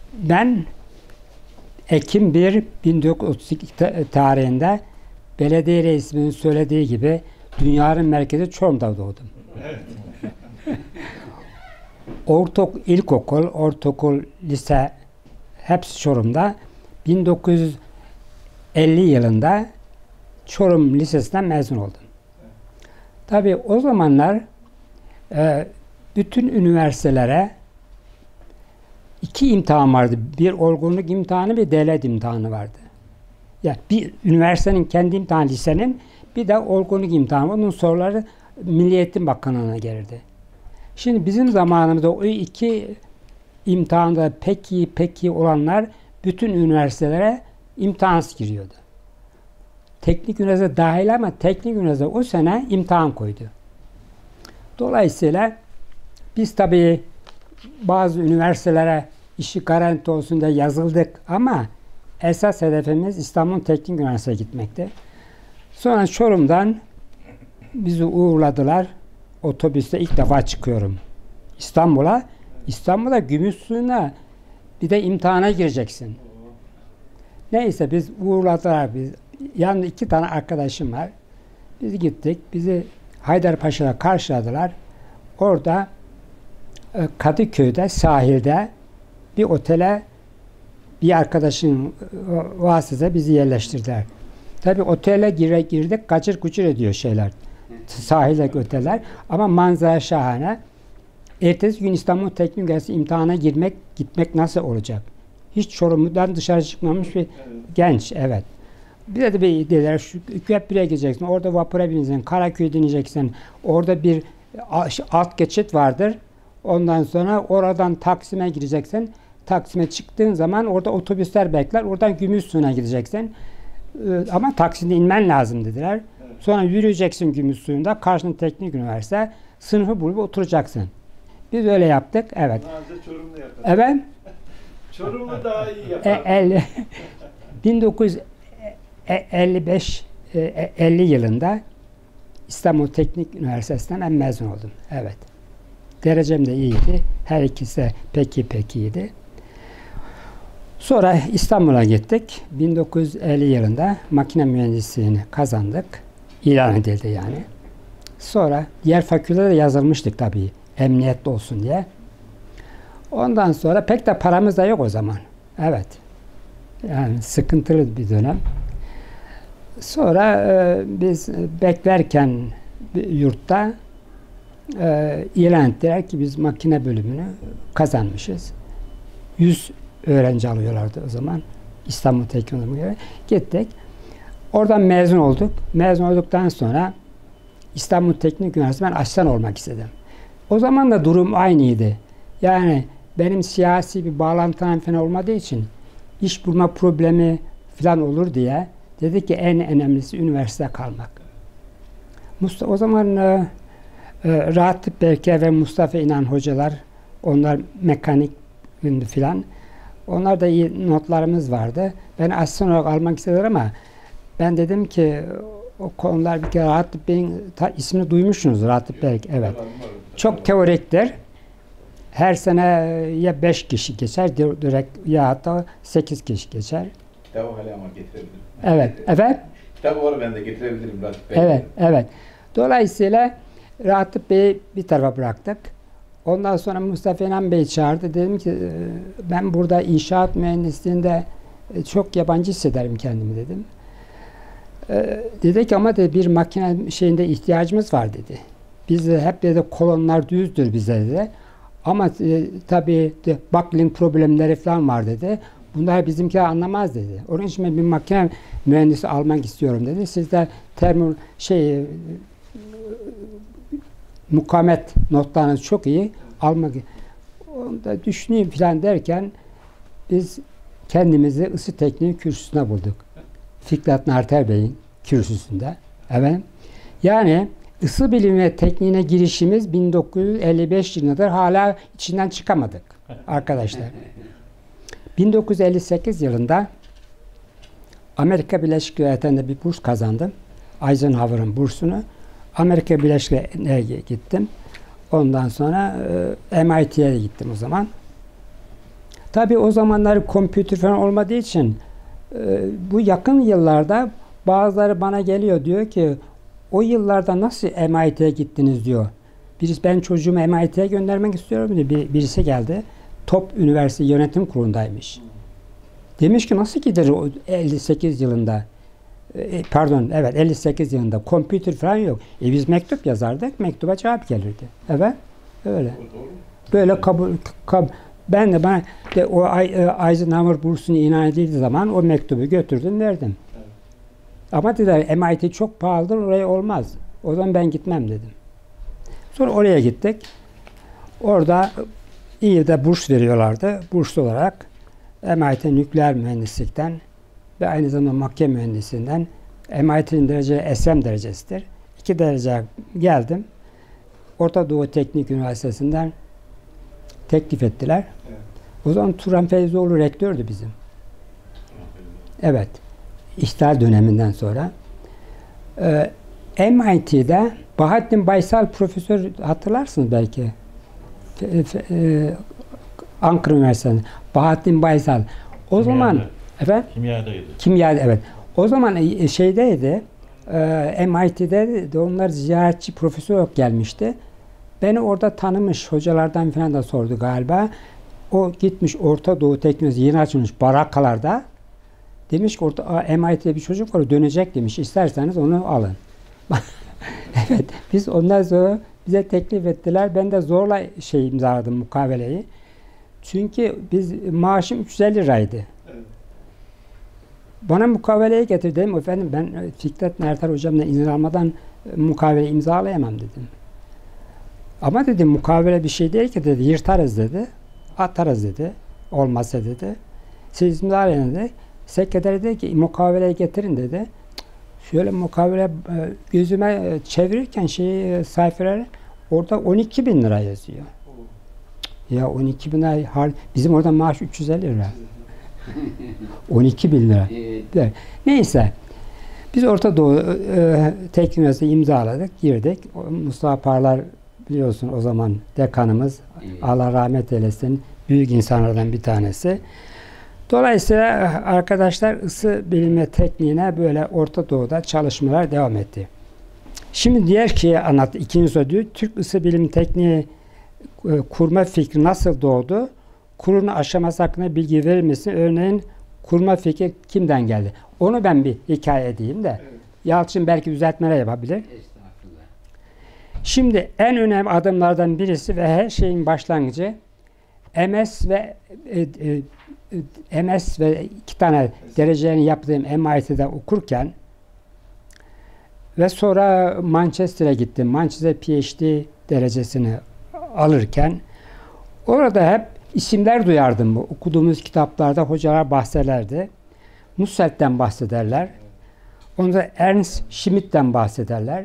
Ben Ekim 1 1932 tarihinde belediye reisinin söylediği gibi dünyanın merkezi Çorum'da doğdum. Evet. İlkokul, ortaokul, lise hepsi Çorum'da. 1950 yılında Çorum Lisesi'nden mezun oldum. Tabii o zamanlar bütün üniversitelere 2 imtihan vardı. Bir olgunluk imtihanı, bir devlet imtihanı vardı. Yani bir üniversitenin kendi imtihanı, lisenin, bir de olgunluk imtihanı. Onun soruları Milli Eğitim Bakanlığı'na gelirdi. Şimdi bizim zamanımızda o 2 imtihanda pek iyi olanlar bütün üniversitelere imtihansız giriyordu. Teknik üniversite dahil ama teknik üniversite o sene imtihan koydu. Dolayısıyla biz tabii bazı üniversitelere işi garanti olsun diye yazıldık ama esas hedefimiz İstanbul Teknik Üniversitesi'ne gitmekti. Sonra Çorum'dan bizi uğurladılar. Otobüste ilk defa çıkıyorum İstanbul'a. İstanbul'da Gümüşsuyu'na bir de imtihana gireceksin. Neyse biz uğurladılar. Yanında 2 tane arkadaşım var. Biz gittik. Bizi Haydarpaşa'da karşıladılar. Orada Kadıköy'de sahilde bir otele bir arkadaşın vasıtasıyla bizi yerleştirdiler. Tabii otele girdik, kaçır kuçur ediyor şeyler. Sahildeki oteller. Ama manzara şahane. Ertesi gün İstanbul Teknik Üniversitesi imtihana gitmek nasıl olacak? Hiç Çorum'dan dışarı çıkmamış bir genç, evet. Bize de dediler, şu köprüye gideceksin, orada vapura bineceksin, Karaköy'e ineceksin, orada bir alt geçit vardır. Ondan sonra oradan Taksim'e gireceksin. Taksim'e çıktığın zaman orada otobüsler bekler, oradan Gümüşsuyu'na gideceksin. Ama Taksim'de inmen lazım dediler. Evet. Sonra yürüyeceksin Gümüşsuyu'nda, karşında Teknik Üniversite, sınıfı bulup oturacaksın. Biz öyle yaptık, evet. Çorum'da yapalım. Evet. Çorum'u daha iyi yapalım. 1955 50 yılında İstanbul Teknik Üniversitesi'nden ben mezun oldum. Evet. Derecem de iyiydi. Her ikisi de pek iyiydi. Sonra İstanbul'a gittik. 1950 yılında makine mühendisliğini kazandık. İlan edildi yani. Sonra diğer fakültelere yazılmıştık tabii. Emniyetli olsun diye. Ondan sonra pek de paramız da yok o zaman. Evet. Yani sıkıntılı bir dönem. Sonra biz beklerken yurtta ilan ettiler ki biz makine bölümünü kazanmışız. 100 öğrenci alıyorlardı o zaman. İstanbul Teknik Üniversitesi'ne gittik. Oradan mezun olduk. Mezun olduktan sonra İstanbul Teknik Üniversitesi'ne ben asistan olmak istedim. O zaman da durum aynıydı. Yani benim siyasi bir bağlantım falan olmadığı için iş bulma problemi falan olur diye dedi ki en önemlisi üniversitede kalmak. O zaman Ratip Berke ve Mustafa İnan hocalar, onlar mekanik filan. Onlar da iyi notlarımız vardı. Ben asistan olarak almak istediler ama ben dedim ki o konular bir kere Ratip Bey'in ismini duymuşsunuz, Ratip Berk, evet. Çok teoriktir. Her sene ya 5 kişi geçer direkt ya hatta 8 kişi geçer. Kitabı hala ama getirebilirim. Evet, evet. Kitabı var ben de getirebilirim Ratip Bey. Evet, evet. Dolayısıyla Ratip Bey'i bir tarafa bıraktık. Ondan sonra Mustafa İnan Bey çağırdı. Dedim ki ben burada inşaat mühendisliğinde çok yabancı hissederim kendimi dedim. Dedi ki ama de bir makine şeyinde ihtiyacımız var dedi. Biz de hep dedi kolonlar düzdür bize dedi. Ama tabii buckling problemleri falan var dedi. Bunlar bizimkiler anlamaz dedi. Onun için ben bir makine mühendisi almak istiyorum dedi. Siz de mukavemet notlarınız çok iyi. Almak. Onu da düşüneyim falan derken biz kendimizi ısı tekniği kürsüsüne bulduk. Fikret Narter Bey'in kürsüsünde. Evet. Yani ısı bilimi ve tekniğine girişimiz 1955 yılındadır. Hala içinden çıkamadık arkadaşlar. 1958 yılında Amerika Birleşik Devletleri'nde bir burs kazandım. Eisenhower'ın bursunu. Amerika Birleşik Devletleri'ne gittim. Ondan sonra MIT'ye gittim o zaman. Tabii o zamanlar kompütür falan olmadığı için bu yakın yıllarda bazıları bana geliyor diyor ki o yıllarda nasıl MIT'ye gittiniz diyor. Ben çocuğumu MIT'ye göndermek istiyorum diye birisi geldi. Top Üniversite Yönetim Kurulu'ndaymış. Demiş ki nasıl gider o 58 yılında? Pardon, evet 58 yılında kompütür falan yok. Biz mektup yazardık, mektuba cevap gelirdi. Evet, öyle. Böyle kabul ben de o Eisenhower bursunu ilan edildiği zaman o mektubu götürdüm, verdim. Evet. Ama dediler MIT çok pahalıdır, oraya olmaz. O zaman ben gitmem dedim. Sonra oraya gittik. Orada iyi de burs veriyorlardı. Burs olarak MIT nükleer mühendislikten ve aynı zamanda makine mühendisliğinden MIT'nin derecesi SM derecesidir. 2 derece geldim. Orta Doğu Teknik Üniversitesi'nden teklif ettiler. Evet. O zaman Turan Feyzoğlu rektördü bizim. Evet. İhtilal döneminden sonra. MIT'de Bahattin Baysal profesör hatırlarsınız belki. Ankara Üniversitesi'nde. Bahattin Baysal. O zaman efendim? Kimyadaydı. Kimyada, evet. O zaman şeydeydi. MIT'de de onlar ziyaretçi profesör olarak gelmişti. Beni orada tanımış, hocalardan falan da sordu galiba. O gitmiş Orta Doğu Teknolojisi yeni açılmış barakalarda. Demiş ki orada MIT'de bir çocuk var, dönecek demiş. İsterseniz onu alın. Evet, biz ondan sonra bize teklif ettiler. Ben de zorla imzaladım mukaveleyi. Çünkü maaşım 350 liraydı. Evet. Bana mukaveleyi getir dedim. Efendim ben Fikret Mertar hocamla izin almadan mukavele imzalayamam dedim. Ama dedim mukavele bir şey değil ki dedi. Yırtarız dedi. Atarız dedi. Olmazsa dedi. Siz imzalayın dedi. Sekreter dedi ki mukaveleyi getirin dedi. Şöyle mukavele gözüme çevirirken sayfaları orada 12.000 lira yazıyor. Ya 12.000 lira bizim orada maaş 350 lira. 12.000 lira. Evet. Neyse. Biz Orta Doğu Teknik Üniversitesi imzaladık, girdik. Mustafa Parlar biliyorsun o zaman dekanımız. Allah rahmet eylesin. Büyük insanlardan bir tanesi. Dolayısıyla arkadaşlar ısı bilimi tekniğine böyle Orta Doğu'da çalışmalar devam etti. Şimdi diğer şeyi anlat. İkinci soru diyor. Türk ısı bilimi tekniği kurma fikri nasıl doğdu? Kurulun aşaması hakkında bilgi verir misin? Örneğin kurma fikri kimden geldi? Onu ben bir hikaye edeyim de. Evet. Yalçın belki düzeltmeler yapabilir. Şimdi en önemli adımlardan birisi ve her şeyin başlangıcı MS ve 2 tane derecelerini yaptığım MIT'de okurken ve sonra Manchester'a gittim. Manchester PhD derecesini alırken orada hep isimler duyardım. Okuduğumuz kitaplarda hocalar bahsederlerdi. Nusselt'ten bahsederler. Onda Ernst Schmidt'ten bahsederler.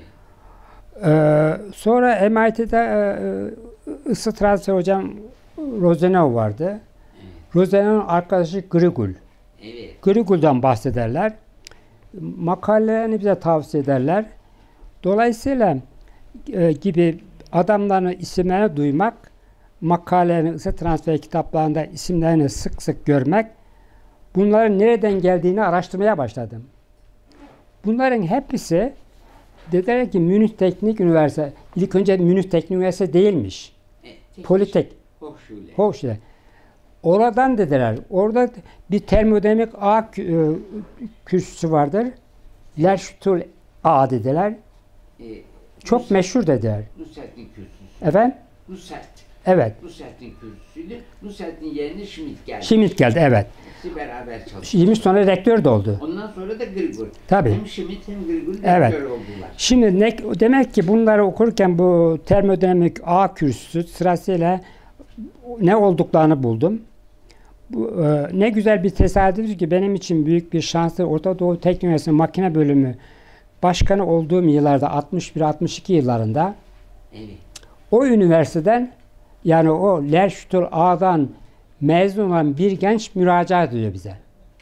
Sonra MIT'de ısı transfer hocam Rosenau vardı. Rosenau'nun arkadaşı Grigul. Evet. Grigul'dan bahsederler. Makalelerini bize tavsiye ederler. Dolayısıyla gibi adamların isimlerini duymak, makalelerini, ısı transfer kitaplarında isimlerini sık sık görmek, bunların nereden geldiğini araştırmaya başladım. Bunların hepsi dediler ki Münih Teknik Üniversitesi, ilk önce Münih Teknik Üniversitesi değilmiş. Politek. Hochschule. Oradan dediler. Orada bir termodinamik ağ kürsüsü vardır. Lehrstuhl A dediler. Çok meşhur dediler. Nusselt'in kürsüsü. Efendim? Nusselt. Evet. Nusselt'in kürsüsüydü. Nusselt'in yerine Schmidt geldi. Schmidt geldi, evet. İkisi beraber çalıştı. Schmidt sonra rektör de oldu. Ondan sonra da Grigol. Tabii. Hem Schmidt hem Grigol evet. rektör oldular. Şimdi demek ki bunları okurken bu termodinamik ağ kürsüsü sırasıyla ne olduklarını buldum. Ne güzel bir tesadüf ki benim için büyük bir şanstır. Orta Doğu Teknik Üniversitesi Makine Bölümü başkanı olduğum yıllarda 61-62 yıllarında evet. O üniversiteden yani o Lehrstuhl A'dan mezun olan bir genç müracaat ediyor bize.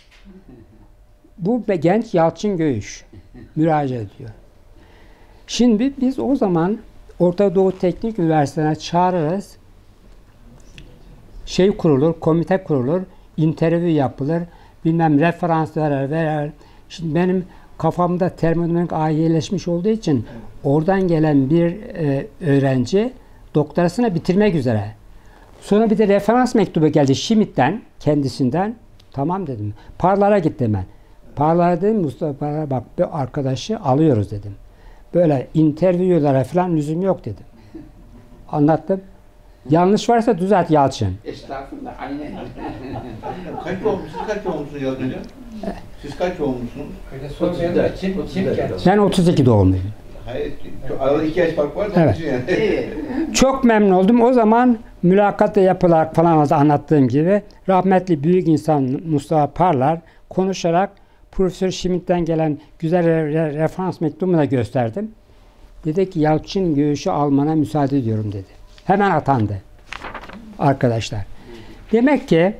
Bu genç Yalçın Göğüş müracaat ediyor. Şimdi biz o zaman Orta Doğu Teknik Üniversitesi'ne çağırırız. şey kurulur, komite kurulur, interview yapılır, bilmem referans verer. Şimdi benim kafamda termodinamik ağ yerleşmiş olduğu için oradan gelen bir öğrenci doktorasını bitirmek üzere. Sonra bir de referans mektubu geldi Schmidt'ten, kendisinden. Tamam dedim. Parlar'a git hemen. Parlar'a dedim, Mustafa Parlar'a bak bir arkadaşı alıyoruz dedim. Böyle interview'lara falan lüzum yok dedim. Anlattım. Yanlış varsa düzelt Yalçın. Estağfurullah, aynen. Kaç olmuşsunuz? Kaç olmuşsunuz Yalçın hocam? Siz kaç olmuşsunuz? Öyle sormayan da kim geldi? Ben 32 doğumluyum. Hayır, arada 2 yaş fark var da Evet. onun için yani. Evet. Çok memnun oldum. O zaman mülakatta yapılarak falan anlattığım gibi rahmetli büyük insan Mustafa Parlar konuşarak Profesör Schmidt'ten gelen güzel referans mektubunu da gösterdim. Dedi ki Yalçın Göğüş'ü almana müsaade ediyorum dedi. Hemen atandı arkadaşlar. Demek ki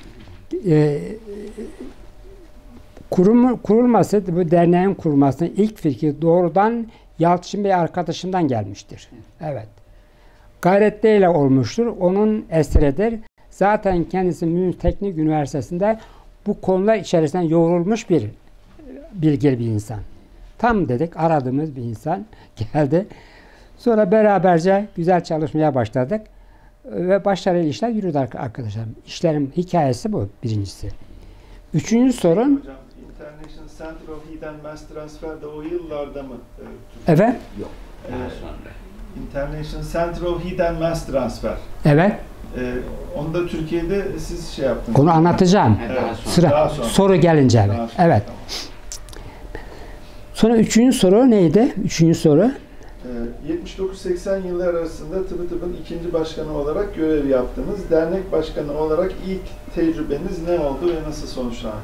kurulması, bu derneğin kurulmasının ilk fikri doğrudan Yalçın Bey arkadaşımdan gelmiştir. Evet. Gayretteyle olmuştur. Onun eseridir. Zaten kendisi Münih Teknik Üniversitesi'nde bu konular içerisinden yoğrulmuş bir bilgili bir insan. Tam dedik aradığımız bir insan geldi. Sonra beraberce güzel çalışmaya başladık. Ve başarılı işler yürüdü arkadaşlar. İşlerin hikayesi bu birincisi. Üçüncü sorun. Hocam, International Center of Heat and Mass Transfer'de o yıllarda mı? Evet. Yok. Daha sonra. International Center of Heat and Mass Transfer. Evet. Onu da Türkiye'de siz şey yaptınız. Onu anlatacağım. Evet, daha sonra. Sıra Daha sonra. soru gelince evet. Daha sonra, Evet. tamam. Sonra üçüncü soru neydi? Üçüncü soru. 79-80 yıllar arasında tıbbın ikinci başkanı olarak görev yaptınız. Dernek başkanı olarak ilk tecrübeniz ne oldu ve nasıl sonuçlandı?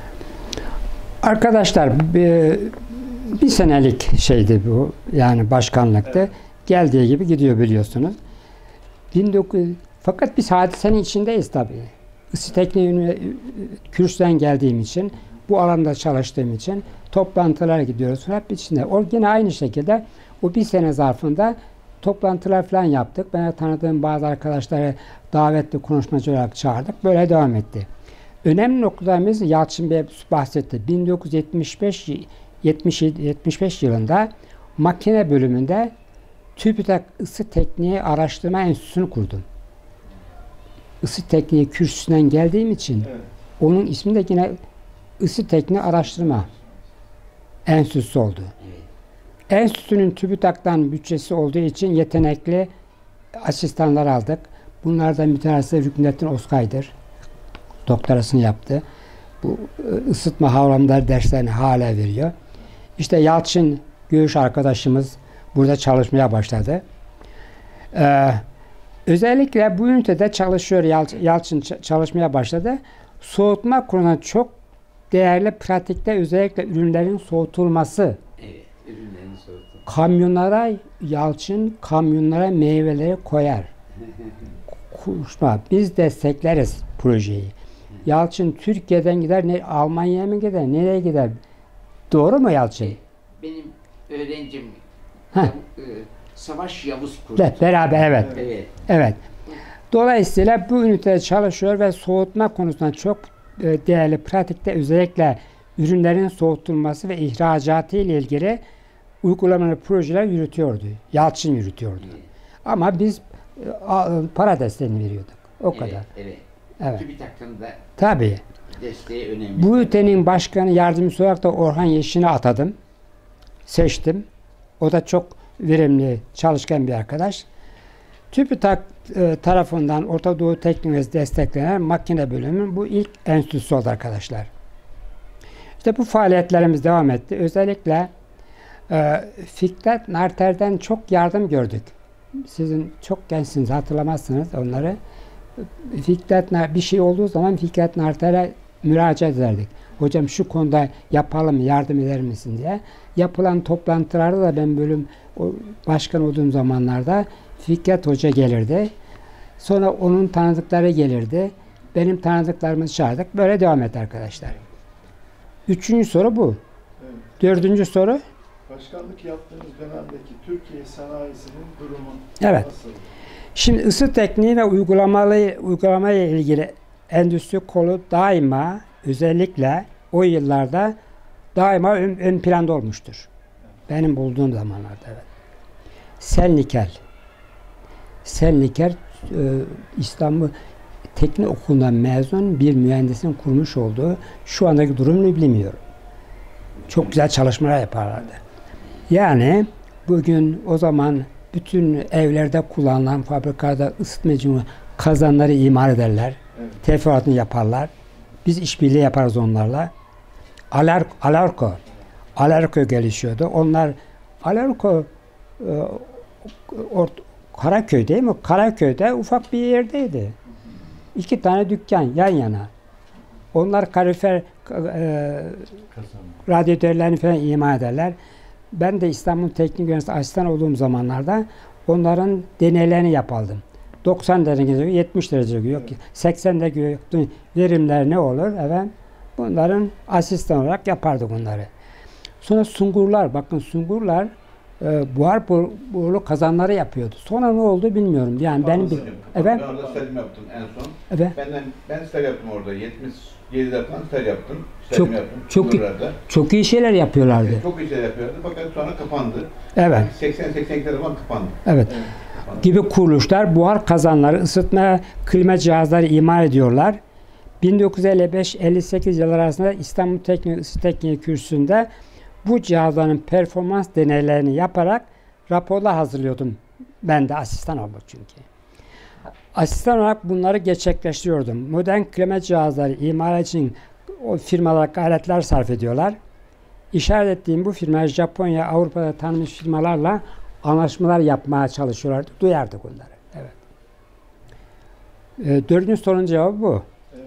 Arkadaşlar bir senelik şeydi bu. Yani başkanlıktı. Evet. Geldiği gibi gidiyor biliyorsunuz. Fakat biz hadisenin içindeyiz tabii. Isı Tekniği Kürsü'den geldiğim için, bu alanda çalıştığım için toplantılara gidiyoruz. Hep içinde. O yine aynı şekilde o bir sene zarfında toplantılar falan yaptık. Ben tanıdığım bazı arkadaşları davetli konuşmacı olarak çağırdık. Böyle devam etti. Önemli noktalarımız Yalçın Bey bahsetti. 1975 yılında makine bölümünde TÜBİTAK Isı Tekniği Araştırma Enstitüsü'nü kurdum. Isı Tekniği Kürsüsü'nden geldiğim için Evet. onun ismi de yine Isı Tekniği Araştırma Enstitüsü oldu. Enstitünün TÜBİTAK'tan bütçesi olduğu için yetenekli asistanlar aldık. Bunlardan bir tanesi Rüknettin Oskay'dır. Doktorasını yaptı. Bu ısıtma kavramları derslerini hala veriyor. İşte Yalçın Göğüş arkadaşımız burada çalışmaya başladı. Özellikle bu ünitede çalışıyor. Yalçın çalışmaya başladı. Soğutma konusunda çok değerli pratikte özellikle ürünlerin soğutulması. Evet, ürünlerin soğutulması. Kamyonlara Yalçın kamyonlara meyveleri koyar. Kuşma. Biz destekleriz projeyi. Yalçın Türkiye'den gider, Almanya'ya mı gider, nereye gider? Doğru mu Yalçın? Benim öğrencim Heh. Savaş Yavuz kurdu. Beraber evet. Evet. Evet. Dolayısıyla bu ünitede çalışıyor ve soğutma konusunda çok değerli pratikte özellikle ürünlerin soğutulması ve ihracatı ile ilgili uygulamalı projeler yürütüyordu. Yalçın yürütüyordu. Evet. Ama biz para desteğini veriyorduk. O kadar. Evet, evet. Evet. TÜBİTAK'ın da Tabii. desteği önemli. Bu ünitenin başkanı yardımcısı olarak da Orhan Yeşil'i atadım. Seçtim. O da çok verimli, çalışkan bir arkadaş. TÜBİTAK tarafından Orta Doğu Teknolojisi desteklenen makine bölümünün bu ilk enstitüsü oldu arkadaşlar. İşte bu faaliyetlerimiz devam etti. Özellikle Fikret Narter'den çok yardım gördük. Sizin çok gençsiniz, hatırlamazsınız onları. Bir şey olduğu zaman Fikret Narter'e müracaat ederdik. Hocam şu konuda yapalım, yardım eder misin diye. Yapılan toplantılarda da ben başkan olduğum zamanlarda Fikret Hoca gelirdi. Sonra onun tanıdıkları gelirdi. Benim tanıdıklarımızı çağırdık. Böyle devam etti arkadaşlar. Üçüncü soru bu. Evet. Dördüncü soru. Başkanlık yaptığınız dönemdeki Türkiye sanayisinin durumu Evet. nasıl? Şimdi ısı tekniği ve uygulamaya ilgili endüstri kolu daima, özellikle o yıllarda daima ön planda olmuştur. Benim bulduğum zamanlarda, evet. Selniker İstanbul Teknik Okulu'ndan mezun bir mühendisin kurmuş olduğu, şu andaki durumunu bilmiyorum. Çok güzel çalışmalar yaparlardı. Yani bugün o zaman bütün evlerde kullanılan fabrikada ısıtmacı kazanları imal ederler. Evet. Teferruatını yaparlar. Biz işbirliği yaparız onlarla. Alarko gelişiyordu. Onlar Alarko Karaköy değil mi? Karaköy'de ufak bir yerdeydi. 2 tane dükkan yan yana. Onlar kalorifer radyatörlerini falan imal ederler. Ben de İstanbul Teknik Üniversitesi asistan olduğum zamanlarda onların deneylerini yapardım. 90 derece, 70 derece yok, 80 derece verimler ne olur? Evet. Bunların asistan olarak yapardık onları. Sonra sungurlar, bakın sungurlar buhar borulu kazanları yapıyordu. Sonra ne oldu bilmiyorum. Yani benim evet. Ben orada stajım yaptım en son. Evet. Ben staj yaptım orada. 77'de falan staj yaptım. Çok iyi şeyler yapıyorlardı. Çok iyi şeyler yapıyorlardı fakat sonra kapandı. Evet. 80-82'lerde falan kapandı. Evet. Gibi kuruluşlar buhar kazanları, ısıtma, klima cihazları imal ediyorlar. 1955-58 yılları arasında İstanbul Teknik Isı Tekniği kürsüsünde bu cihazların performans deneylerini yaparak raporlar hazırlıyordum. Ben de asistan oldum çünkü. Asistan olarak bunları gerçekleştiriyordum. Modern klima cihazları imal için o firmalar gayretler sarf ediyorlar. İşaret ettiğim bu firmalar Japonya, Avrupa'da tanınmış firmalarla anlaşmalar yapmaya çalışıyorlardı. Duyardık onları. Evet. 4. sorunun cevabı bu. Evet.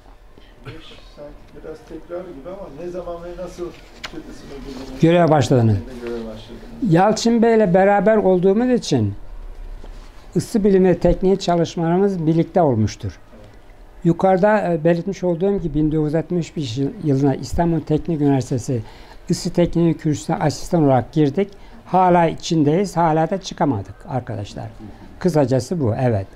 Biraz tekrar gibi ama ne zaman ve nasıl göreve başladınız? Yalçın Bey'le beraber olduğumuz için ısı bilimi tekniği çalışmalarımız birlikte olmuştur. Yukarıda belirtmiş olduğum gibi 1961 yılında İstanbul Teknik Üniversitesi ısı tekniği kürsüsüne asistan olarak girdik. Hala içindeyiz. Hala da çıkamadık arkadaşlar. Kısacası bu. Evet.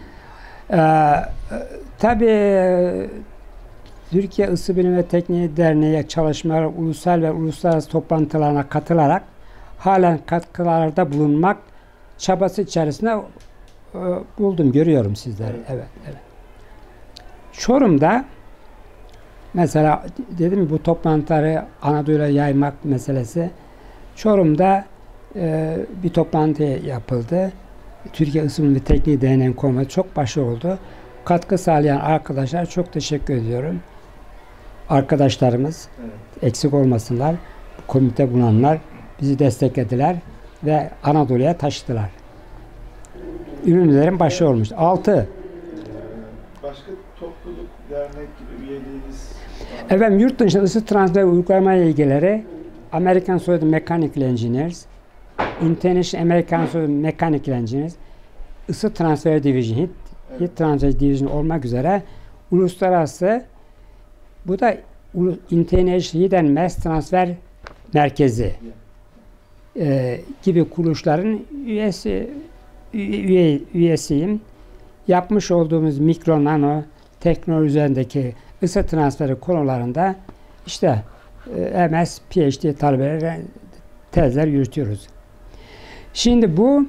Tabii Türkiye Isı Bilimi ve Tekniği Derneği çalışmaları ulusal ve uluslararası toplantılarına katılarak halen katkılarda bulunmak çabası içerisinde buldum, görüyorum sizleri. Evet, evet. Çorum'da mesela dedim bu toplantıları Anadolu'ya yaymak meselesi. Çorum'da bir toplantı yapıldı. Türkiye Isı Bilimi ve Tekniği Derneği'nin konusu çok başarılı oldu. Katkı sağlayan arkadaşlar çok teşekkür ediyorum. Arkadaşlarımız eksik olmasınlar. Komite bulunanlar bizi desteklediler ve Anadolu'ya taşıdılar. Ürünlerin başı olmuş. 6. Başka topluluk, dernek gibi üyeliğiniz var. Efendim yurt dışında ısı transfer uygulamaya ilgileri American Solid Mechanical Engineers, International American Solid Mechanical Engineers, ısı transfer division, Heat Transfer Division olmak üzere uluslararası, bu da International Heat and Mass Transfer Merkezi gibi kuruluşların üyesiyim. Yapmış olduğumuz mikro nano teknoloji üzerindeki ısı transferi konularında işte MS, PhD talebeleri tezler yürütüyoruz. Şimdi bu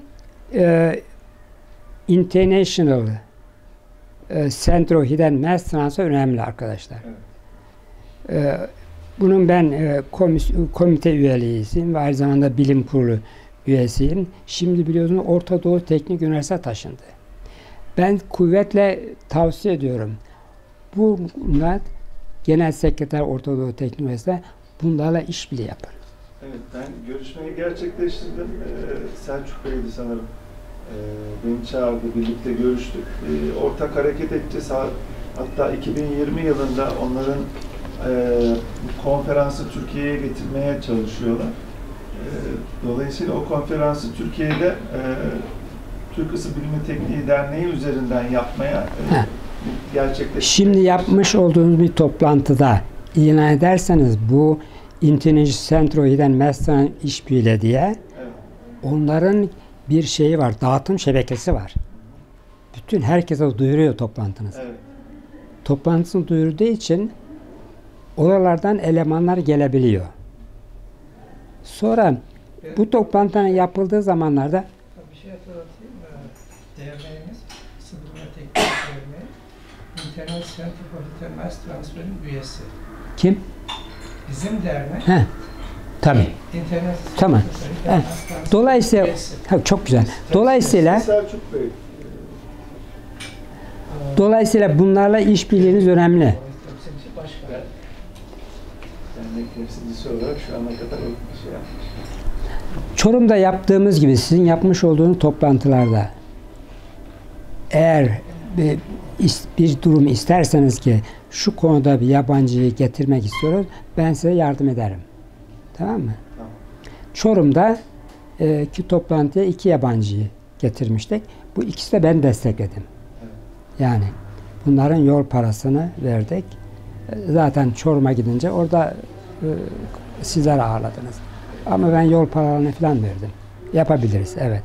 International Center of Heat and Mass Transfer önemli arkadaşlar. Evet. Bunun ben komite üyeliğiyim ve aynı zamanda bilim kurulu üyesiyim. Şimdi biliyorsunuz Orta Doğu Teknik Üniversitesi taşındı. Ben kuvvetle tavsiye ediyorum. Bunlar Genel Sekreter Orta Doğu Teknik Üniversitesi bunlarla işbirliği yapar. Evet, ben görüşmeyi gerçekleştirdim. Selçuk Bey'di sanırım. Beni çağırdı, birlikte görüştük. Ortak hareket edeceğiz. Hatta 2020 yılında onların konferansı Türkiye'ye getirmeye çalışıyorlar. Dolayısıyla o konferansı Türkiye'de Türk Isı Bilimi Tekniği Derneği üzerinden yapmaya gerçekleştireceğiz. Şimdi yapmış olduğunuz bir toplantıda ilan ederseniz bu International Center of Heat and Mass Transfer işbirliği diye, evet, onların bir şeyi var, dağıtım şebekesi var. bütün herkese duyuruyor toplantınızı. Evet. Toplantısını duyurduğu için oralardan elemanlar gelebiliyor. Sonra bu toplantının yapıldığı zamanlarda Bir şey hatırlatayım. Derneğimiz, Isı Bilimi Teknik Derneği, Internet Center for Heat Mass Transfer'in üyesi. kim? Bizim dernek, He, tabii. İnternet Tamam. Center for Heat Mass Transfer'in Dolayısıyla üyesi. çok güzel. Dolayısıyla Selçuk Bey, bunlarla işbirliğiniz önemli. Temsilci başkan. dernek temsilcisi olarak şu ana kadar o şey yapmış. Çorum'da yaptığımız gibi sizin yapmış olduğunuz toplantılarda eğer bir durum isterseniz ki şu konuda bir yabancıyı getirmek istiyoruz, ben size yardım ederim. Tamam mı? Tamam. Çorum'da ki toplantıya 2 yabancıyı getirmiştik. Bu ikisi de ben destekledim. Evet. Yani bunların yol parasını verdik. Zaten Çorum'a gidince orada sizler ağırladınız. Ama ben yol paralarını falan verdim. Yapabiliriz, evet.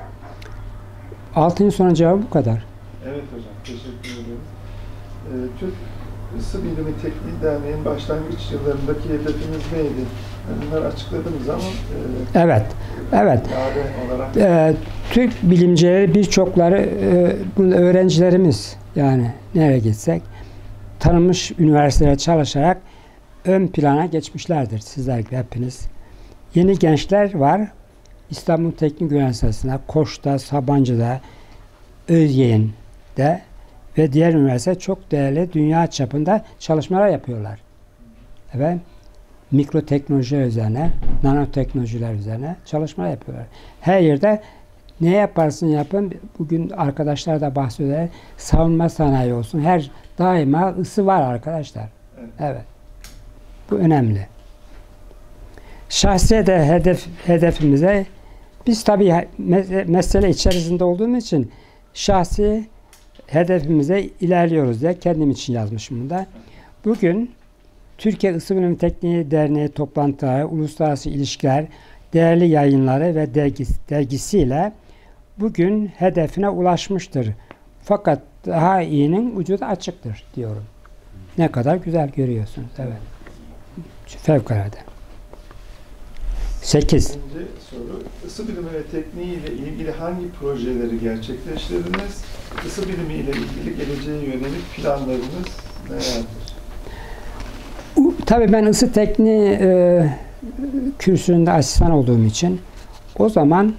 6. sorunun cevabı bu kadar. Evet hocam, teşekkür ederim. Türk Isı Bilimi Tekniği Derneği'nin başlangıç yıllarındaki hedefiniz neydi? Bunları açıkladınız ama Evet. ilave olarak Türk bilimcileri birçokları öğrencilerimiz, yani nereye gitsek tanınmış üniversitelere çalışarak ön plana geçmişlerdir, sizler gibi hepiniz. Yeni gençler var. İstanbul Teknik Üniversitesi'nde, Koç'ta, Sabancı'da, Özyeğin'de ve diğer üniversite çok değerli dünya çapında çalışmalar yapıyorlar. Evet. Mikroteknolojiler üzerine, nanoteknolojiler üzerine çalışmalar yapıyorlar. Her yerde ne yaparsın yapın, bugün arkadaşlar da bahsediyorlar, savunma sanayi olsun, daima ısı var arkadaşlar. Evet. Bu önemli. Şahsi de hedefimize, biz tabii mesele içerisinde olduğumuz için şahsi hedefimize ilerliyoruz diye kendim için yazmışım bunda. Bugün Türkiye Isı Bilimi Tekniği Derneği toplantıları, uluslararası ilişkiler, değerli yayınları ve dergisiyle bugün hedefine ulaşmıştır. Fakat daha iyinin ucu da açıktır diyorum. Ne kadar güzel görüyorsunuz. Evet. Fevkalade. 8. ikinci soru. Isı bilimi ve tekniği ile ilgili hangi projeleri gerçekleştirdiniz? Isı bilimi ile ilgili geleceğe yönelik planlarınız nelerdir? Tabii ben ısı tekniği kürsüsünde asistan olduğum için o zaman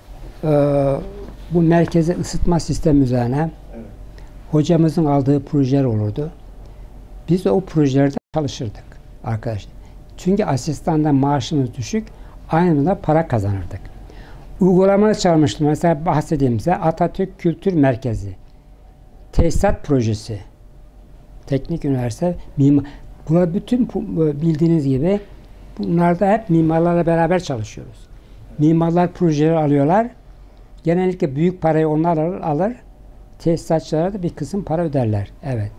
bu merkezi ısıtma sistemi üzerine hocamızın aldığı projeler olurdu. Biz de o projelerde çalışırdık arkadaşlar. Çünkü asistandan maaşımız düşük, aynı zamanda para kazanırdık. Uygulamalı çalışmıştım. Mesela bahsedeyim size, Atatürk Kültür Merkezi, tesisat projesi, teknik üniversite, Burada bütün bildiğiniz gibi bunlarda hep mimarlarla beraber çalışıyoruz. Mimarlar projeleri alıyorlar. Genellikle büyük parayı onlar alır. Tesisatçılara da bir kısım para öderler. Evet.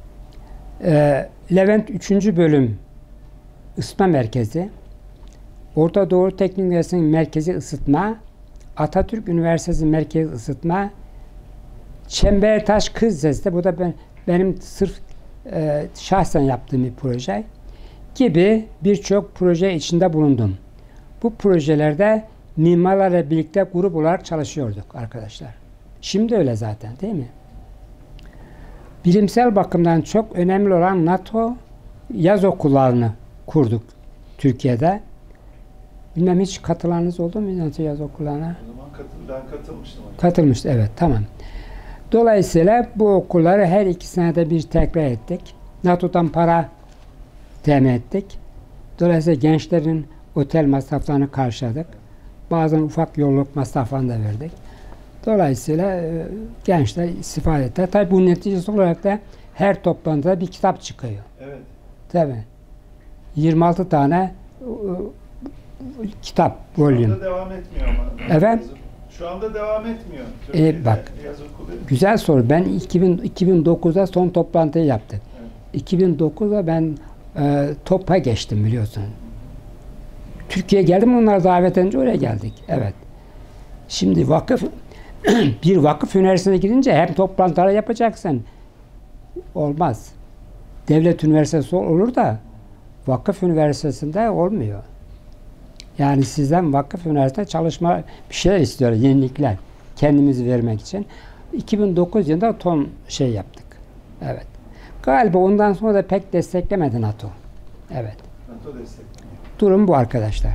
Levent 3. bölüm ısıtma merkezi. Orta Doğu Teknik Üniversitesi'nin merkezi ısıtma. Atatürk Üniversitesi merkezi ısıtma. Çembertaş Kız Lisesi. Bu da benim sırf şahsen yaptığım bir proje gibi birçok proje içinde bulundum. Bu projelerde mimarlarla birlikte grup olarak çalışıyorduk arkadaşlar. Şimdi öyle zaten, değil mi? Bilimsel bakımdan çok önemli olan NATO yaz okullarını kurduk Türkiye'de. Bilmem hiç katılanınız oldu mu NATO yaz okullarına? O zaman ben katılmıştım. Katılmıştı, evet, tamam. Dolayısıyla bu okulları her 2 senede bir tekrar ettik. NATO'dan para temin ettik. Dolayısıyla gençlerin otel masraflarını karşıladık. Bazen ufak yolluk masraflarını da verdik. Dolayısıyla gençler istifade ettiler. Tabii bunun neticesi olarak da her toplantıda bir kitap çıkıyor. Evet. Tabii. 26 tane kitap, volüm. Şu anda devam etmiyor ama. Efendim? Şu anda devam etmiyor. Türkiye'de Bak, yaz okulu. güzel soru. Ben 2009'da son toplantıyı yaptık. Evet. 2009'da ben TOP'a geçtim, biliyorsun. Türkiye'ye geldim, onlar davet edince oraya geldik. Evet. Şimdi vakıf bir vakıf üniversitesine gidince hem toplantılar yapacaksın. Olmaz. Devlet üniversitesi olur da vakıf üniversitesinde olmuyor. Yani sizden vakıf üniversitesinde çalışma bir şeyler istiyor, yenilikler. Kendimizi vermek için. 2009 yılında ton şey yaptık. Evet. Galiba ondan sonra da pek desteklemedi NATO. Evet. NATO desteklemiyor. Durum bu arkadaşlar.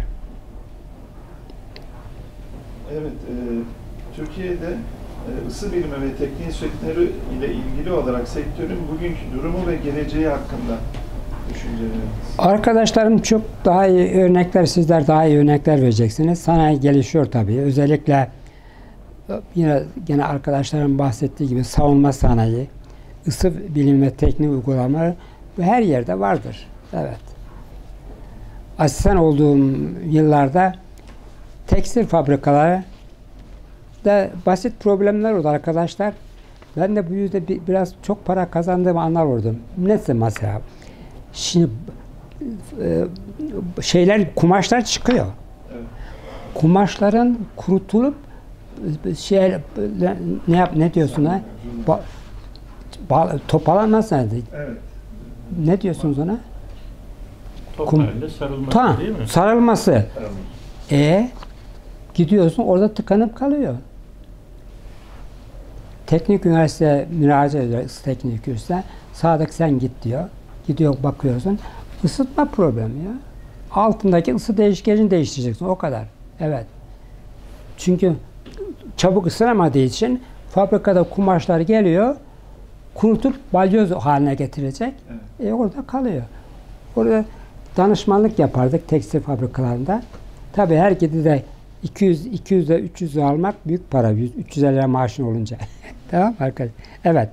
Evet, Türkiye'de ısı bilimi ve tekniğin sektörü ile ilgili olarak sektörün bugünkü durumu ve geleceği hakkında düşünceleriniz. Arkadaşlarım çok daha iyi örnekler, sizler daha iyi örnekler vereceksiniz. Sanayi gelişiyor tabii. Özellikle yine gene arkadaşlarım bahsettiği gibi savunma sanayi, ısı bilimi ve teknik uygulama bu her yerde vardır. Evet. Asistan olduğum yıllarda tekstil fabrikaları da basit problemler oldu arkadaşlar. Ben de bu yüzden biraz çok para kazandığım anlar oldu. Neyse mesela. Şimdi kumaşlar çıkıyor. Evet. Kumaşların kurutulup ne diyorsun ha? Toparlanmaz nerede? Evet. Ne diyorsunuz ona? Top halinde sarılması değil mi? Sarılması. Evet. Gidiyorsun orada tıkanıp kalıyor. Teknik üniversite müracaat ediyor, ısı teknik üniversite. Sağdaki sen git diyor. Gidiyor bakıyorsun. Isıtma problemi ya. Altındaki ısı değişkenini değiştireceksin. O kadar. Evet. Çünkü çabuk ısınamadığı için fabrikada kumaşlar geliyor. Kurutup balyoz haline getirecek. Evet. Orada kalıyor. Orada danışmanlık yapardık tekstil fabrikalarında. Tabii her gidide 200 ile 300 almak büyük para. 350 lira maaşın olunca. Tamam arkadaşlar. Evet.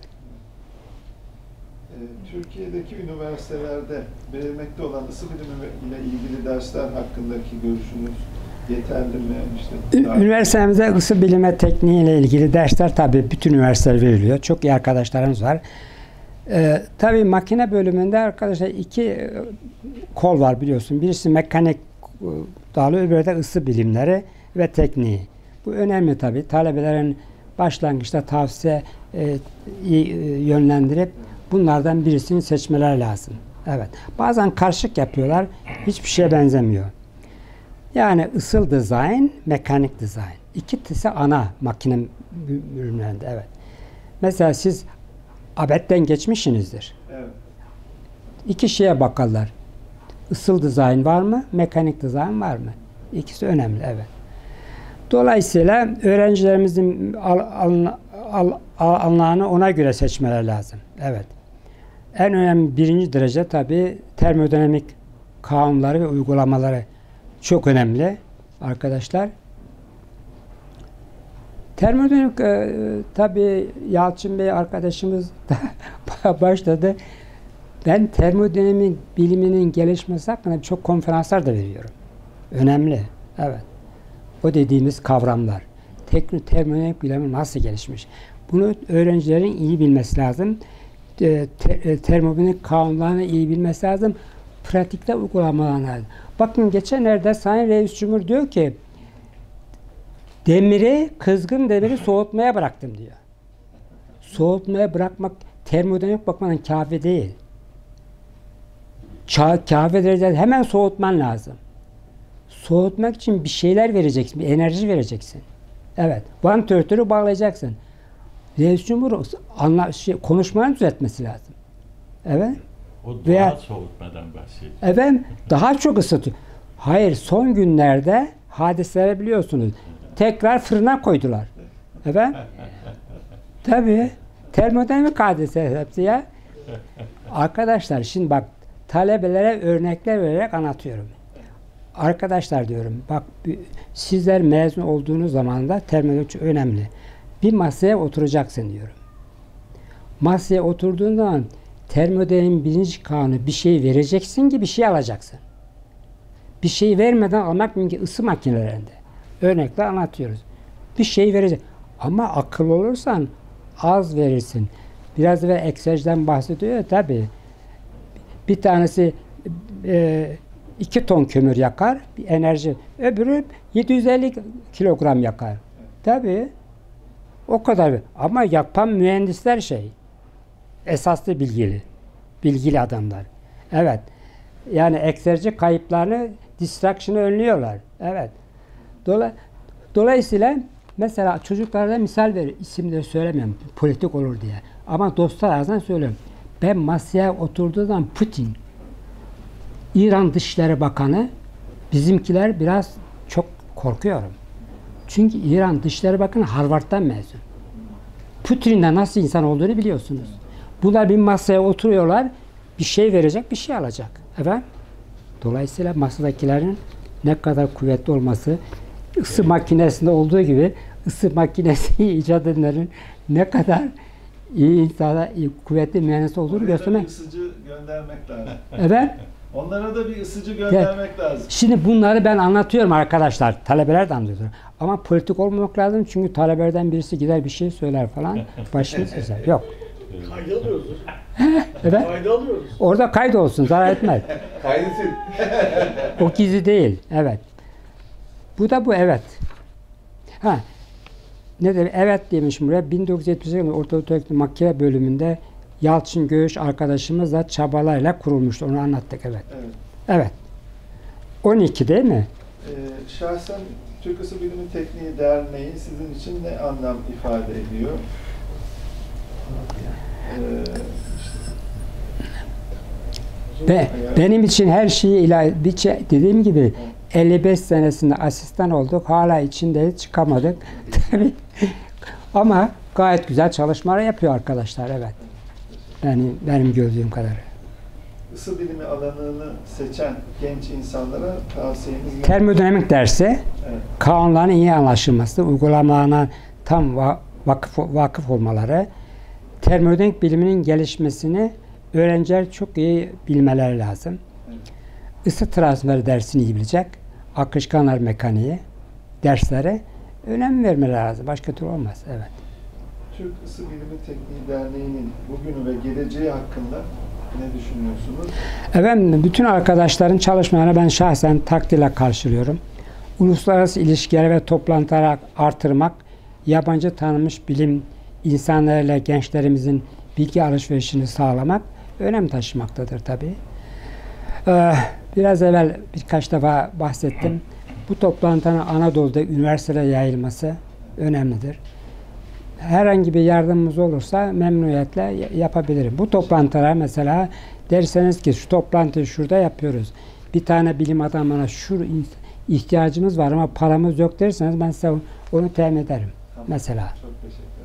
Türkiye'deki üniversitelerde verilmekte olan ısı bilimi ile ilgili dersler hakkındaki görüşünüz yeterli mi? Üniversitemizde ısı bilimi tekniği ile ilgili dersler tabii bütün üniversiteler veriliyor. Çok iyi arkadaşlarımız var. Tabii makine bölümünde arkadaşlar 2 kol var biliyorsun. Birisi mekanik dalı, öbürü de ısı bilimleri ve tekniği. Bu önemli tabii. Talebelerin başlangıçta tavsiye yönlendirip bunlardan birisini seçmeler lazım. Evet. Bazen karışık yapıyorlar. Hiçbir şeye benzemiyor. Yani ısıl design, mekanik design. İkisi ana makine bölümlerinde. Evet. Mesela siz ABET'ten geçmişsinizdir. Evet. 2 şeye bakarlar. Isıl dizayn var mı? Mekanik dizayn var mı? İkisi önemli. Evet. Dolayısıyla öğrencilerimizin alanlarını ona göre seçmeler lazım. Evet. En önemli 1. derece tabii termodinamik kanunları ve uygulamaları çok önemli arkadaşlar. Termodinamik tabii Yalçın Bey arkadaşımız da başladı. Ben termodinamik biliminin gelişmesi hakkında çok konferanslar da veriyorum. Önemli. Evet. O dediğimiz kavramlar. Termodinamik bilimi nasıl gelişmiş? Bunu öğrencilerin iyi bilmesi lazım. Termodinamik kanunlarını iyi bilmesi lazım. Pratikte uygulamalarını lazım. Bakın geçenlerde Sayın Reis Cumhur diyor ki kızgın demiri soğutmaya bıraktım diyor. Soğutmaya bırakmak termodinamik bakmanın kafi değil. Kafi derecede hemen soğutman lazım. Soğutmak için bir şeyler vereceksin, bir enerji vereceksin. Evet, vantilatörü bağlayacaksın. Reis Cumhur konuşmanı düzeltmesi lazım. Evet. O doğal soğutmadan bahsediyor. Evet, daha çok ısıtıyor. Hayır, son günlerde hadiseleri biliyorsunuz. Tekrar fırına koydular. Evet. Tabii. Termodinamik hadise hepsi ya. Arkadaşlar şimdi bak talebelere örnekler vererek anlatıyorum. Arkadaşlar diyorum bak sizler mezun olduğunuz zaman da termodinamik önemli. Bir masaya oturacaksın diyorum. Masaya oturduğun zaman termodinamiğin 1. kanunu bir şey vereceksin ki bir şey alacaksın. Bir şey vermeden almak mümkün ısı makinelerinde. Örnekle anlatıyoruz. Bir şey verecek. Ama akıllı olursan az verirsin. Biraz evvel eksejden bahsediyor tabii. Bir tanesi 2 ton kömür yakar, bir enerji. Öbürü 750 kilogram yakar. Tabii. O kadar. Ama yapan mühendisler esaslı bilgili adamlar. Evet. Yani ekserci kayıplarını, distraction'ı önlüyorlar. Evet. Dolayısıyla mesela çocuklara misal ver, isimleri söylemiyorum politik olur diye. Ama dostlar arasında söylüyorum. Ben masaya oturduğum zaman Putin, İran Dışişleri Bakanı, bizimkiler biraz çok korkuyorum. Çünkü İran Dışişleri Bakanı Harvard'dan mezun. Putin'in nasıl insan olduğunu biliyorsunuz. Bunlar bir masaya oturuyorlar, bir şey verecek, bir şey alacak. Efendim? Dolayısıyla masadakilerin ne kadar kuvvetli olması, ısı makinesinde olduğu gibi ısı makinesi icat edenlerin ne kadar iyi insana, kuvvetli mühendis olduğunu göstermek. Bir ısıcı göndermek lazım. Evet. Onlara da bir ısıcı göndermek lazım. Şimdi bunları ben anlatıyorum arkadaşlar. Talebeler de anlıyor. Ama politik olmamak lazım çünkü talebelerden birisi gider bir şey söyler falan. Başını çizer. Yok. Kayda alıyoruz. Evet. Kayda alıyoruz. Orada kaydı olsun. Zarar etmez. Kaydetsin. O gizli değil. Evet. Bu bu evet. Ha. Ne demek? Evet demişim buraya. 1978 Orta Teknik Makine bölümünde Yalçın Göğüş arkadaşımızla çabalarla kurulmuştu. Onu anlattık evet. Evet. 12 değil mi? Şahsen Türk Isı Bilimi Tekniği Derneği sizin için ne anlam ifade ediyor? Benim için her şeyi dediğim gibi 55 senesinde asistan olduk. Hala içinde çıkamadık. Tabii. Ama gayet güzel çalışmalar yapıyor arkadaşlar. Evet. Benim gördüğüm kadarıyla. Isı bilimi alanını seçen genç insanlara tavsiyeniz ne? Termodinamik dersi, Evet. kanunların iyi anlaşılması, uygulamalarına tam vakıf olmaları, termodinamik biliminin gelişmesini öğrenciler çok iyi bilmeleri lazım. Evet. Isı transferi dersini iyi bilecek, akışkanlar mekaniği dersleri önem vermeleri lazım. Başka türlü olmaz. Evet. Türk Isı Bilimi Tekniği Derneği'nin bugünü ve geleceği hakkında ne düşünüyorsunuz? Efendim, bütün arkadaşların çalışmalarını ben şahsen takdirle karşılıyorum. Uluslararası ilişkileri ve toplantıları artırmak, yabancı tanınmış bilim insanlarıyla gençlerimizin bilgi alışverişini sağlamak önem taşımaktadır tabii. Biraz evvel birkaç defa bahsettim. Bu toplantının Anadolu'da üniversitelere yayılması önemlidir. Herhangi bir yardımımız olursa memnuniyetle yapabilirim. Bu toplantılar mesela derseniz ki şu toplantıyı şurada yapıyoruz. Bir tane bilim adamına şu ihtiyacımız var ama paramız yok derseniz ben size onu temin ederim. Tamam. Mesela. Çok teşekkür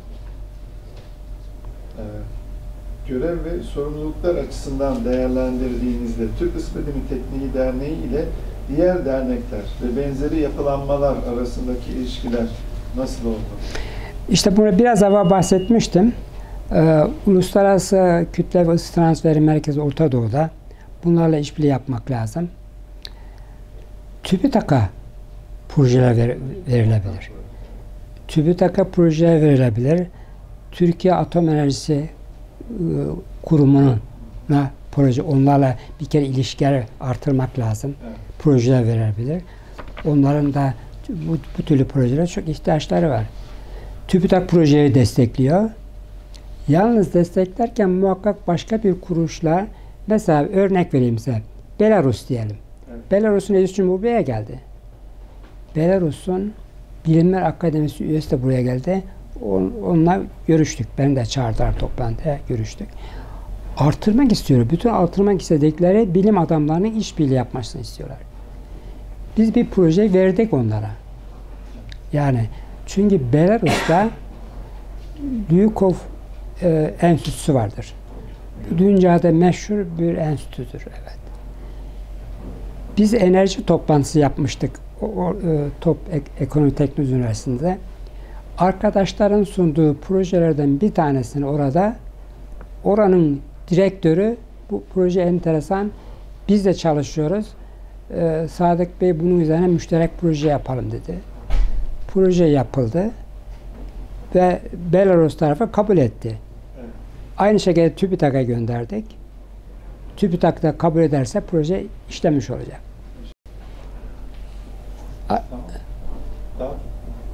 ederim. Görev ve sorumluluklar açısından değerlendirdiğinizde Türk Isı Bilimi Tekniği Derneği ile diğer dernekler ve benzeri yapılanmalar arasındaki ilişkiler nasıl oldu? İşte bunu biraz evvel bahsetmiştim. Uluslararası Kütle ve Isı Transferi Merkezi Orta Doğu'da. Bunlarla işbirliği yapmak lazım. TÜBİTAK'a projeler verilebilir. TÜBİTAK'a projeler verilebilir. Türkiye Atom Enerjisi Kurumu'na proje, onlarla bir kere ilişkileri artırmak lazım. Evet. Projeler verilebilir. Onların da bu türlü projelere çok ihtiyaçları var. TÜBİTAK projeyi destekliyor. Yalnız desteklerken muhakkak başka bir kuruluşla, mesela örnek vereyim size. Belarus diyelim. Evet. Belarus'un reis cumhuru buraya geldi. Belarus'un Bilimler Akademisi üyesi de buraya geldi. Onunla görüştük. Beni de çağırdılar toplantıya, görüştük. Artırmak istiyor. Bütün artırmak istedikleri bilim adamlarının işbirliği yapmasını istiyorlar. Biz bir proje verdik onlara. Yani çünkü Belarus'ta Lyukov Enstitüsü vardır. Dünyada meşhur bir enstitüdür. Evet. Biz enerji toplantısı yapmıştık Ekonomi Teknoloji Üniversitesi'nde. Arkadaşların sunduğu projelerden bir tanesini oranın direktörü, bu proje enteresan, biz de çalışıyoruz. Sadık Bey bunun üzerine müşterek proje yapalım dedi. Proje yapıldı ve Belarus tarafı kabul etti. Evet. Aynı şekilde TÜBİTAK'a gönderdik. TÜBİTAK da kabul ederse proje işlemiş olacak. Tamam. Daha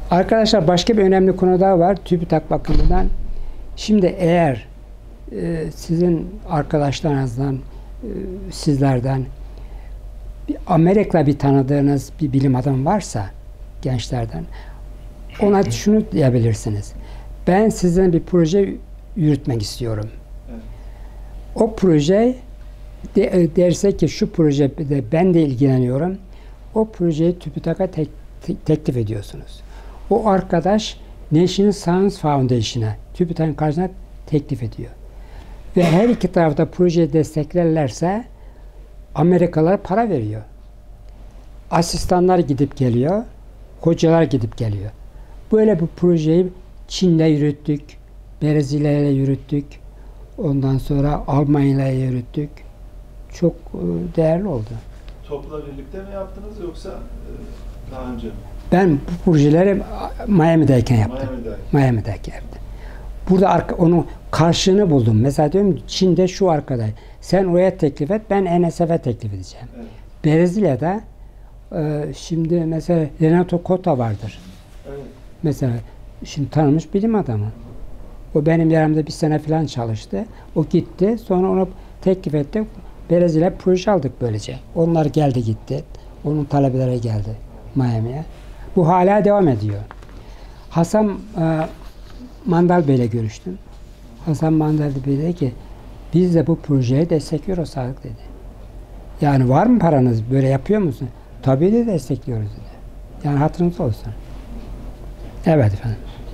Arkadaşlar başka bir önemli konu daha var TÜBİTAK bakımından. Şimdi eğer sizin arkadaşlarınızdan, sizlerden Amerika'da bir tanıdığınız bir bilim adamı varsa gençlerden ona şunu diyebilirsiniz. Ben sizin bir proje yürütmek istiyorum. Evet. O proje derse ki şu projede ben de ilgileniyorum. O projeyi TÜBİTAK'a teklif ediyorsunuz. O arkadaş National Science Foundation'a TÜBİTAK'ın karşısına teklif ediyor. Ve her iki tarafta projeyi desteklerlerse Amerikalılar para veriyor. Asistanlar gidip geliyor, hocalar gidip geliyor. Böyle bu projeyi Çin'de yürüttük, Brezilya'yla yürüttük, ondan sonra Almanya'yla yürüttük. Çok değerli oldu. TOP'la birlikte mi yaptınız yoksa daha önce mi? Ben bu projeleri Miami'deyken yaptım. Miami'deyken yaptım. Burada onun karşılığını buldum. Mesela diyorum Çin'de şu arkadaş. Sen oraya teklif et, ben NSF'e teklif edeceğim. Evet. Brezilya'da şimdi mesela Renato Cota vardır. Evet. Mesela şimdi tanınmış bilim adamı. O benim yanımda bir sene falan çalıştı. O gitti. Sonra onu teklif ettik. Brezilya proje aldık böylece. Onlar geldi gitti. Onun talebeleri geldi Miami'ye. Bu hala devam ediyor. Hasan Mandal Bey'le görüştüm. Hasan Mandal Bey dedi ki biz de bu projeye destekliyoruz Sadık dedi. Yani var mı paranız? Böyle yapıyor musun? Tabii de destekliyoruz dedi. Yani hatırınız olsun. Evet efendim.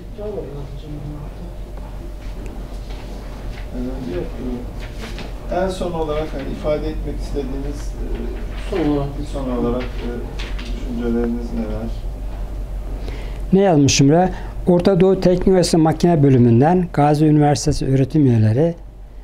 Yok. En son olarak hani ifade etmek istediğiniz son olarak düşünceleriniz neler? Ne yazmışım buraya? Orta Doğu Teknik Üniversitesi Makine Bölümünden Gazi Üniversitesi öğretim üyeleri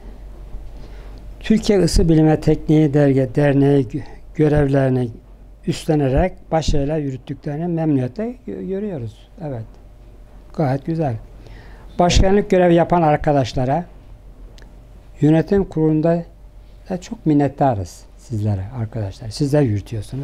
Türkiye Isı Bilimi Tekniği Derneği görevlerini üstlenerek başarıyla yürüttüklerini memnuniyetle görüyoruz. Evet. Gayet güzel. Başkanlık görevi yapan arkadaşlara yönetim kurulunda da çok minnettarız sizlere arkadaşlar. Sizler yürütüyorsunuz.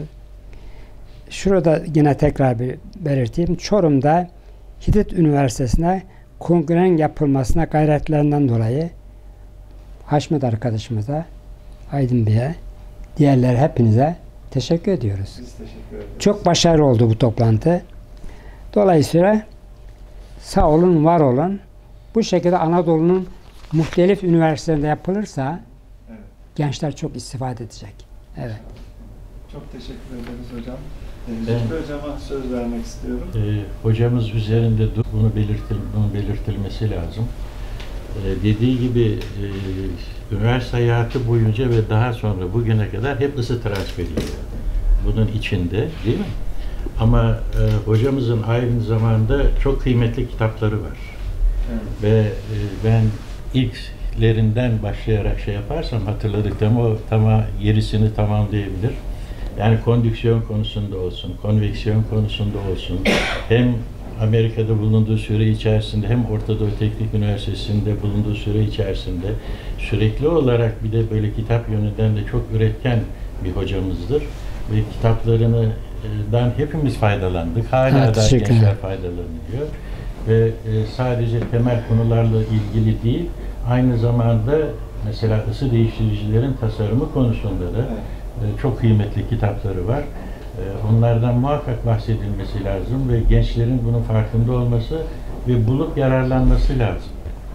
Şurada yine tekrar bir belirteyim. Çorum'da Hitit Üniversitesi'ne kongrenin yapılmasına gayretlerinden dolayı Haşmet arkadaşımıza, Aydın Bey'e, diğerleri hepinize teşekkür ediyoruz. Biz teşekkür ederiz. Çok başarılı oldu bu toplantı. Dolayısıyla sağ olun, var olun. Bu şekilde Anadolu'nun muhtelif üniversitelerinde yapılırsa Evet. gençler çok istifade edecek. Evet. Çok teşekkür ederiz hocam. Ben- Zühtü hocama söz vermek istiyorum. Hocamız üzerinde bunun belirtilmesi lazım. Dediği gibi üniversite hayatı boyunca ve daha sonra bugüne kadar hep ısı transferi bunun içinde, değil mi? Ama hocamızın aynı zamanda çok kıymetli kitapları var. Evet. Ve ben ilklerinden başlayarak şey yaparsam hatırladıklarım o gerisini tamamlayabilir. Yani kondüksiyon konusunda olsun, konveksiyon konusunda olsun, hem Amerika'da bulunduğu süre içerisinde hem Orta Doğu Teknik Üniversitesi'nde bulunduğu süre içerisinde sürekli olarak bir de böyle kitap yönünden de çok üretken bir hocamızdır. Ve kitaplarından hepimiz faydalandık. Hala Evet, da teşekkür gençler ederim. faydalanıyor. Ve sadece temel konularla ilgili değil, aynı zamanda mesela ısı değiştiricilerin tasarımı konusunda da çok kıymetli kitapları var. Onlardan muhakkak bahsedilmesi lazım ve gençlerin bunun farkında olması ve bulup yararlanması lazım.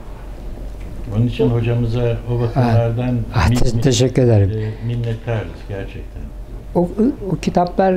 Onun için hocamıza o bakımlardan Teşekkür ederim. minnettarız gerçekten. O kitaplar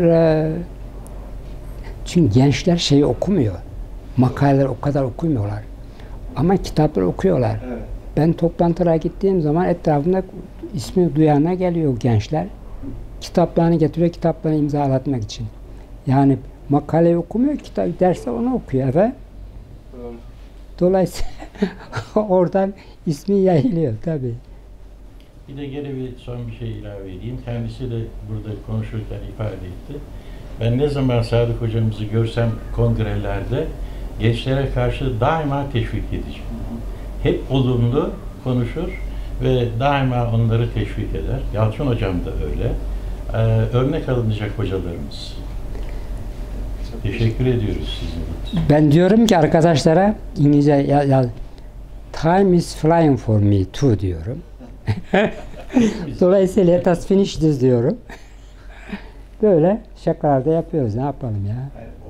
çünkü gençler şeyi okumuyor. Makaleler o kadar okumuyorlar. Ama kitapları okuyorlar. Evet. Ben toplantılara gittiğim zaman etrafımda ismi duyana geliyor gençler. Kitaplarını getiriyor, kitaplarını imzalatmak için. Yani makaleyi okumuyor, derste onu okuyor. Evet. Doğru. Dolayısıyla oradan ismi yayılıyor tabii. Bir de gene son bir şey ilave edeyim. Kendisi de burada konuşurken ifade etti. Ben ne zaman Sadık hocamızı görsem kongrelerde gençlere karşı daima teşvik edeceğim. Hep olumlu konuşur ve daima onları teşvik eder. Yalçın hocam da öyle. Örnek alınacak hocalarımız. Teşekkür ediyoruz sizin. Ben diyorum ki arkadaşlara İngilizce time is flying for me too diyorum. Dolayısıyla let us finish this diyorum. Böyle şakalar da yapıyoruz. Ne yapalım ya?